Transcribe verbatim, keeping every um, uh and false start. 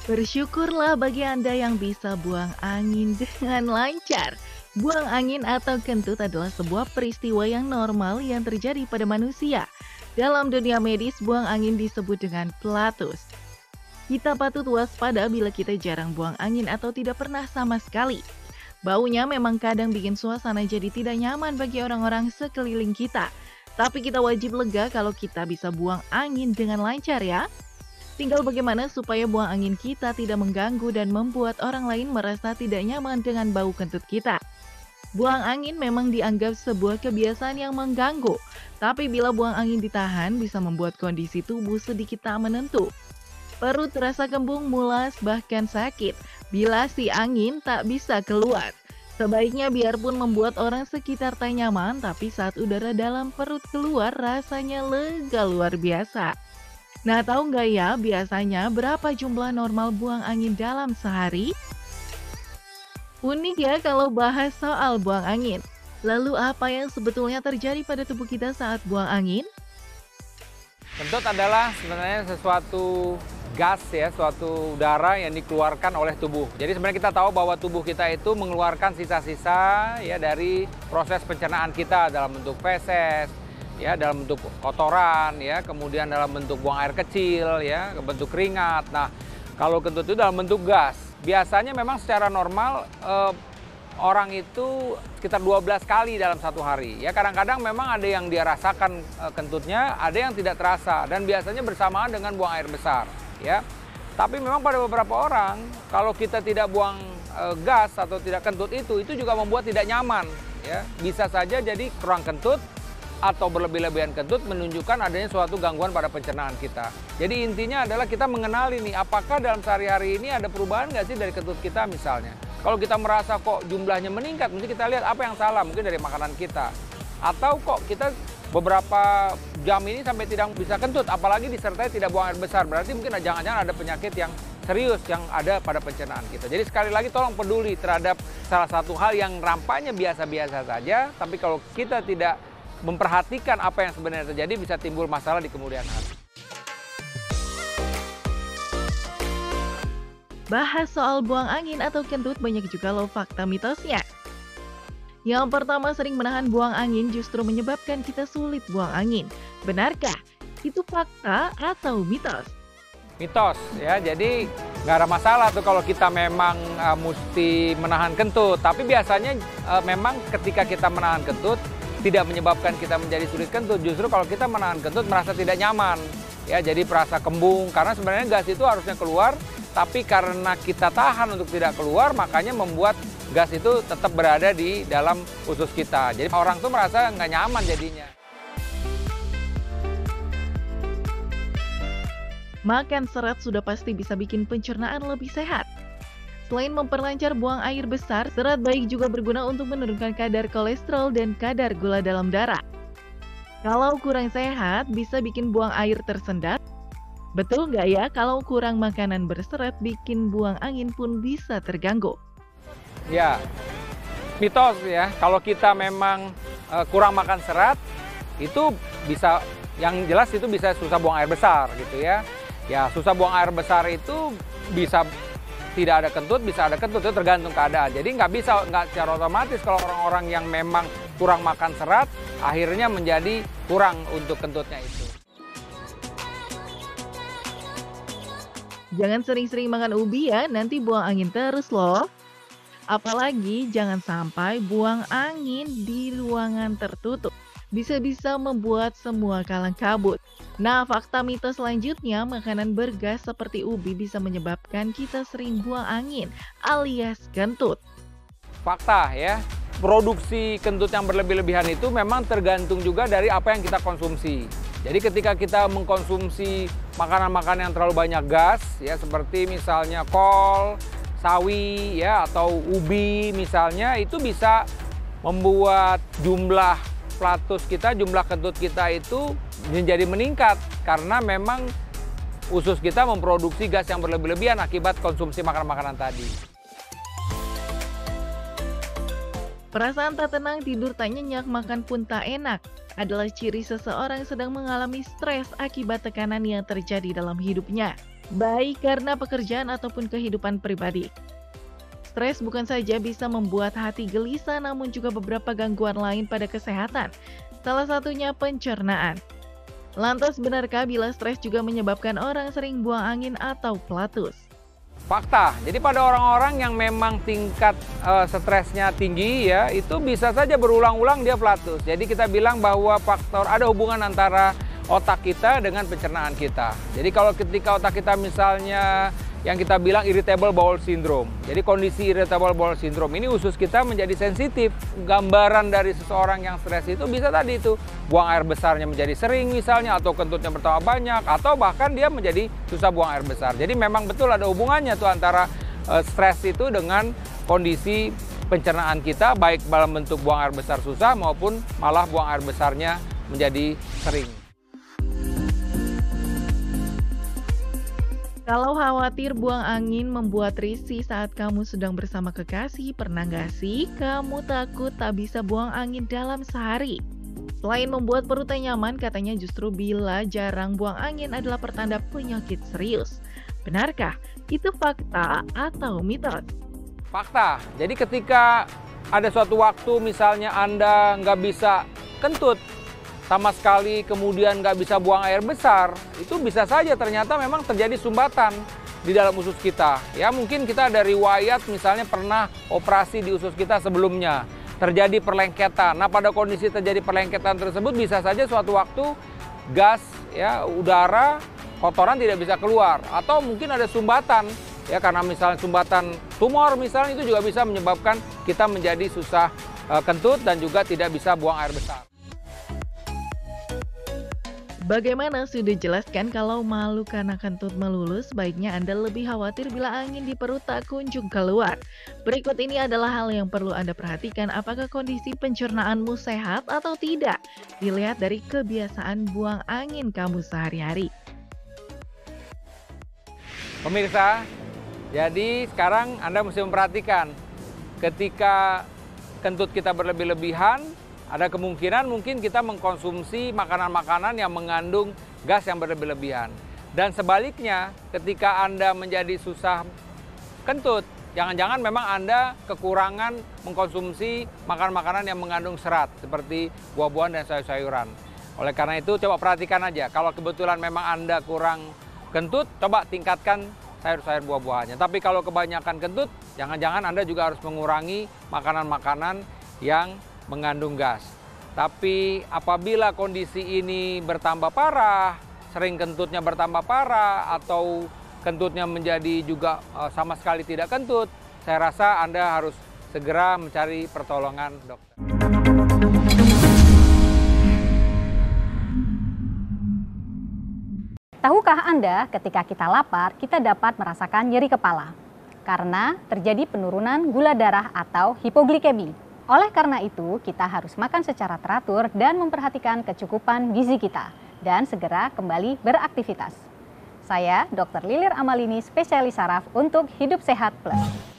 Bersyukurlah bagi Anda yang bisa buang angin dengan lancar. Buang angin atau kentut adalah sebuah peristiwa yang normal yang terjadi pada manusia. Dalam dunia medis, buang angin disebut dengan flatus. Kita patut waspada bila kita jarang buang angin atau tidak pernah sama sekali. Baunya memang kadang bikin suasana jadi tidak nyaman bagi orang-orang sekeliling kita. Tapi kita wajib lega kalau kita bisa buang angin dengan lancar ya. Tinggal bagaimana supaya buang angin kita tidak mengganggu dan membuat orang lain merasa tidak nyaman dengan bau kentut kita. Buang angin memang dianggap sebuah kebiasaan yang mengganggu, tapi bila buang angin ditahan bisa membuat kondisi tubuh sedikit tak menentu. Perut terasa kembung, mulas, bahkan sakit bila si angin tak bisa keluar. Sebaiknya biarpun membuat orang sekitar tak nyaman, tapi saat udara dalam perut keluar rasanya lega luar biasa. Nah, tahu nggak ya biasanya berapa jumlah normal buang angin dalam sehari? Unik ya kalau bahas soal buang angin. Lalu apa yang sebetulnya terjadi pada tubuh kita saat buang angin? Kentut adalah sebenarnya sesuatu gas ya, suatu udara yang dikeluarkan oleh tubuh. Jadi sebenarnya kita tahu bahwa tubuh kita itu mengeluarkan sisa-sisa ya dari proses pencernaan kita dalam bentuk feses, ya dalam bentuk kotoran, ya kemudian dalam bentuk buang air kecil, ya bentuk keringat. Nah, kalau kentut itu dalam bentuk gas. Biasanya memang secara normal eh, orang itu sekitar dua belas kali dalam satu hari. Ya kadang-kadang memang ada yang dia rasakan eh, kentutnya, ada yang tidak terasa dan biasanya bersamaan dengan buang air besar, ya. Tapi memang pada beberapa orang kalau kita tidak buang eh, gas atau tidak kentut itu, itu juga membuat tidak nyaman, ya. Bisa saja jadi kurang kentut atau berlebih-lebihan kentut menunjukkan adanya suatu gangguan pada pencernaan kita. Jadi intinya adalah kita mengenali nih, apakah dalam sehari-hari ini ada perubahan nggak sih dari kentut kita misalnya. Kalau kita merasa kok jumlahnya meningkat, mesti kita lihat apa yang salah, mungkin dari makanan kita. Atau kok kita beberapa jam ini sampai tidak bisa kentut, apalagi disertai tidak buang air besar, berarti mungkin jangan-jangan ada penyakit yang serius yang ada pada pencernaan kita. Jadi sekali lagi tolong peduli terhadap salah satu hal yang nampaknya biasa-biasa saja, tapi kalau kita tidak memperhatikan apa yang sebenarnya terjadi bisa timbul masalah di kemudian hari. Bahas soal buang angin atau kentut banyak juga loh fakta mitosnya. Yang pertama, sering menahan buang angin justru menyebabkan kita sulit buang angin. Benarkah? Itu fakta atau mitos? Mitos ya, jadi nggak ada masalah tuh kalau kita memang uh, mesti menahan kentut. Tapi biasanya uh, memang ketika kita menahan kentut tidak menyebabkan kita menjadi sulit kentut. Justru kalau kita menahan kentut merasa tidak nyaman, ya jadi merasa kembung. Karena sebenarnya gas itu harusnya keluar, tapi karena kita tahan untuk tidak keluar, makanya membuat gas itu tetap berada di dalam usus kita. Jadi orang tuh merasa nggak nyaman jadinya. Makan serat sudah pasti bisa bikin pencernaan lebih sehat. Selain memperlancar buang air besar, serat baik juga berguna untuk menurunkan kadar kolesterol dan kadar gula dalam darah. Kalau kurang sehat, bisa bikin buang air tersendat. Betul nggak ya kalau kurang makanan berserat bikin buang angin pun bisa terganggu? Ya, mitos ya, kalau kita memang uh, kurang makan serat, itu bisa, yang jelas itu bisa susah buang air besar gitu ya. Ya, susah buang air besar itu bisa tidak ada kentut, bisa ada kentut, itu tergantung keadaan. Jadi nggak bisa, nggak secara otomatis kalau orang-orang yang memang kurang makan serat, akhirnya menjadi kurang untuk kentutnya itu. Jangan sering-sering makan ubi ya, nanti buang angin terus loh. Apalagi jangan sampai buang angin di ruangan tertutup. Bisa-bisa membuat semua kalang kabut. Nah, fakta mitos selanjutnya, makanan bergas seperti ubi bisa menyebabkan kita sering buang angin alias kentut. Fakta ya, produksi kentut yang berlebih-lebihan itu memang tergantung juga dari apa yang kita konsumsi. Jadi ketika kita mengkonsumsi makanan-makanan yang terlalu banyak gas, ya seperti misalnya kol, sawi, ya atau ubi misalnya, itu bisa membuat jumlah flatus kita, jumlah kentut kita itu menjadi meningkat karena memang usus kita memproduksi gas yang berlebih-lebihan akibat konsumsi makanan-makanan tadi. Perasaan tak tenang, tidur tak nyenyak, makan pun tak enak adalah ciri seseorang sedang mengalami stres akibat tekanan yang terjadi dalam hidupnya. baik karena pekerjaan ataupun kehidupan pribadi. Stres bukan saja bisa membuat hati gelisah, namun juga beberapa gangguan lain pada kesehatan. Salah satunya pencernaan. Lantas benarkah bila stres juga menyebabkan orang sering buang angin atau flatus? Fakta, jadi pada orang-orang yang memang tingkat uh, stresnya tinggi ya, itu bisa saja berulang-ulang dia flatus. Jadi kita bilang bahwa faktor ada hubungan antara otak kita dengan pencernaan kita. Jadi kalau ketika otak kita misalnya yang kita bilang irritable bowel syndrome. Jadi kondisi irritable bowel syndrome ini usus kita menjadi sensitif. Gambaran dari seseorang yang stres itu bisa tadi itu buang air besarnya menjadi sering misalnya, atau kentutnya bertambah banyak, atau bahkan dia menjadi susah buang air besar. Jadi memang betul ada hubungannya tuh antara uh, stres itu dengan kondisi pencernaan kita, baik dalam bentuk buang air besar susah maupun malah buang air besarnya menjadi sering. Kalau khawatir buang angin membuat risih saat kamu sedang bersama kekasih, pernah nggak sih kamu takut tak bisa buang angin dalam sehari? Selain membuat perut tak nyaman, katanya justru bila jarang buang angin adalah pertanda penyakit serius. Benarkah itu fakta atau mitos? Fakta, jadi ketika ada suatu waktu misalnya Anda nggak bisa kentut sama sekali, kemudian nggak bisa buang air besar, itu bisa saja ternyata memang terjadi sumbatan di dalam usus kita. Ya mungkin kita ada riwayat misalnya pernah operasi di usus kita sebelumnya, terjadi perlengketan. Nah pada kondisi terjadi perlengketan tersebut bisa saja suatu waktu gas, ya udara, kotoran tidak bisa keluar. Atau mungkin ada sumbatan, ya karena misalnya sumbatan tumor misalnya, itu juga bisa menyebabkan kita menjadi susah e, kentut dan juga tidak bisa buang air besar. Bagaimana sudah jelaskan kalau malu karena kentut melulu, sebaiknya Anda lebih khawatir bila angin di perut tak kunjung keluar. Berikut ini adalah hal yang perlu Anda perhatikan, apakah kondisi pencernaanmu sehat atau tidak. Dilihat dari kebiasaan buang angin kamu sehari-hari. Pemirsa, jadi sekarang Anda mesti memperhatikan ketika kentut kita berlebih-lebihan, ada kemungkinan mungkin kita mengkonsumsi makanan-makanan yang mengandung gas yang berlebih-lebihan. Dan sebaliknya, ketika Anda menjadi susah kentut, jangan-jangan memang Anda kekurangan mengkonsumsi makanan-makanan yang mengandung serat, seperti buah-buahan dan sayur-sayuran. Oleh karena itu, coba perhatikan aja. Kalau kebetulan memang Anda kurang kentut, coba tingkatkan sayur-sayur buah-buahannya. Tapi kalau kebanyakan kentut, jangan-jangan Anda juga harus mengurangi makanan-makanan yang mengandung gas. Tapi apabila kondisi ini bertambah parah, sering kentutnya bertambah parah, atau kentutnya menjadi juga uh, sama sekali tidak kentut, saya rasa Anda harus segera mencari pertolongan dokter. Tahukah Anda, ketika kita lapar, kita dapat merasakan nyeri kepala karena terjadi penurunan gula darah atau hipoglikemi. Oleh karena itu, kita harus makan secara teratur dan memperhatikan kecukupan gizi kita, dan segera kembali beraktivitas. Saya, dokter Lilir Amalini, spesialis saraf untuk Hidup Sehat Plus.